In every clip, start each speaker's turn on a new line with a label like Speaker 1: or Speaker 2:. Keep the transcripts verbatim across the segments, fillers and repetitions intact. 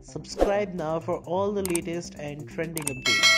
Speaker 1: Subscribe now for all the latest and trending updates.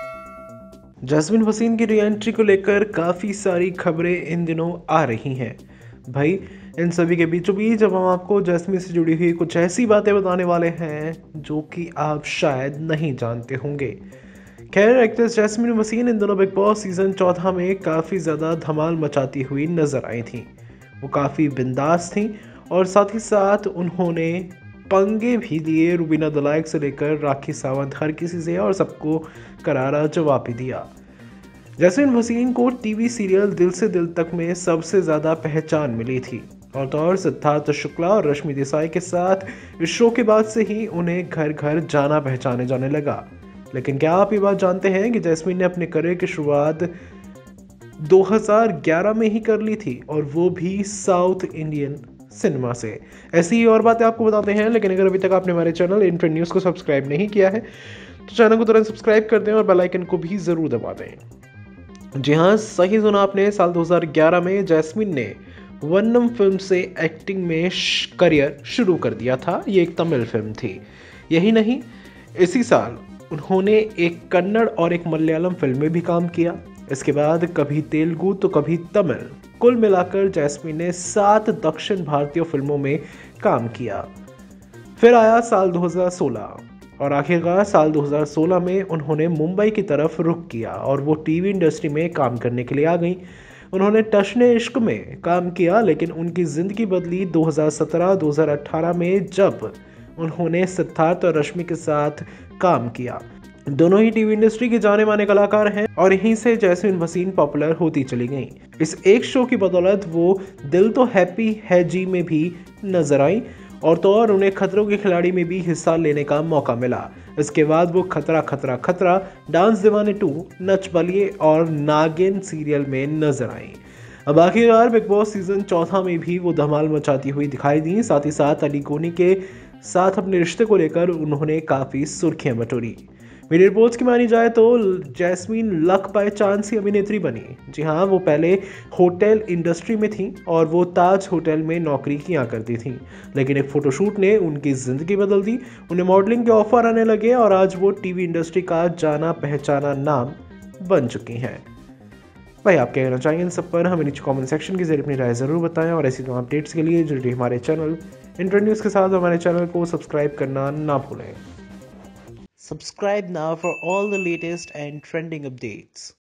Speaker 2: Jasmin Wasim की reentry को लेकर काफ़ी सारी खबरें इन दिनों आ रही हैं भाई। इन सभी के बीचों बीच जब हम आपको जैस्मीन से जुड़ी हुई कुछ ऐसी बातें बताने वाले हैं जो कि आप शायद नहीं जानते होंगे। खैर, एक्ट्रेस जैस्मीन वसीम इन दिनों बिग बॉस सीजन चौदह में काफ़ी ज़्यादा धमाल मचाती हुई नजर आई थी। वो काफ़ी बिंदास थी और साथ ही साथ उन्होंने पंगे भी लिए रुबीना दलाइक से लेकर राखी सावंत, हर किसी से, और सबको करारा जवाब भी दिया। जैस्मीन वसीम को टीवी सीरियल दिल से दिल तक में सबसे ज़्यादा पहचान मिली थी और तो और सिद्धार्थ शुक्ला और रश्मि देसाई के साथ इस शो के बाद से ही उन्हें घर घर जाना पहचाने जाने लगा। लेकिन क्या आप ये बात जानते हैं कि जैस्मीन ने अपने करियर की शुरुआत दो हज़ार ग्यारह में ही कर ली थी, और वो भी साउथ इंडियन सिनेमा से। ऐसी ही और बातें आपको बताते हैं, लेकिन अगर अभी तक आपने हमारे चैनल इन ट्रेंड न्यूज़ को सब्सक्राइब नहीं किया है तो चैनल को तुरंत सब्सक्राइब कर दें और बेल आइकन को भी ज़रूर दबा दें। जी हाँ, सही सुना आपने। साल दो हज़ार ग्यारह में जैस्मीन ने वन्नम फिल्म से एक्टिंग में करियर शुरू कर दिया था। ये एक तमिल फिल्म थी। यही नहीं, इसी साल उन्होंने एक कन्नड़ और एक मलयालम फिल्म में भी काम किया। इसके बाद कभी तेलुगु तो कभी तमिल, कुल मिलाकर जैस्मीन ने सात दक्षिण भारतीय फिल्मों में काम किया। फिर आया साल दो हज़ार सोलह और आखिरकार साल दो हज़ार सोलह में उन्होंने मुंबई की तरफ रुख किया और वो टीवी इंडस्ट्री में काम करने के लिए आ गई। उन्होंने टशने इश्क में काम किया, लेकिन उनकी ज़िंदगी बदली दो हज़ार सत्रह दो हज़ार अठारह में जब उन्होंने सिद्धार्थ और रश्मि के साथ काम किया। दोनों ही टीवी इंडस्ट्री के जाने माने कलाकार हैं और यहीं से जैस्मीन वसीम पॉपुलर होती चली गई। इस एक शो की बदौलत वो दिल तो हैप्पी है जी में भी नजर आई और तो और उन्हें खतरों के खिलाड़ी में भी हिस्सा लेने का मौका मिला। इसके बाद वो खतरा खतरा खतरा, डांस दीवाने टू, नच बलिए और नागिन सीरियल में नजर आई। अब आखिरकार बिग बॉस सीजन चौदह में भी वो धमाल मचाती हुई दिखाई दी। साथ ही साथ अली कोनी के साथ अपने रिश्ते को लेकर उन्होंने काफ़ी सुर्खियां बटोरी। मेरी रिपोर्ट्स की मानी जाए तो जैस्मीन लक बाय चांस ही अभिनेत्री बनी। जी हाँ, वो पहले होटल इंडस्ट्री में थी और वो ताज होटल में नौकरी किया करती थी, लेकिन एक फोटोशूट ने उनकी ज़िंदगी बदल दी। उन्हें मॉडलिंग के ऑफर आने लगे और आज वो टीवी इंडस्ट्री का जाना पहचाना नाम बन चुकी हैं। भाई, आप क्या कहना चाहिए इन सब पर? हमें नीचे कमेंट सेक्शन के जरिए अपनी राय ज़रूर बताएं और ऐसी तमाम अपडेट्स के लिए जुड़िए हमारे चैनल इंटरनेट न्यूज़ के साथ। हमारे चैनल को सब्सक्राइब करना ना भूलें।
Speaker 1: Subscribe now for all the latest and trending updates.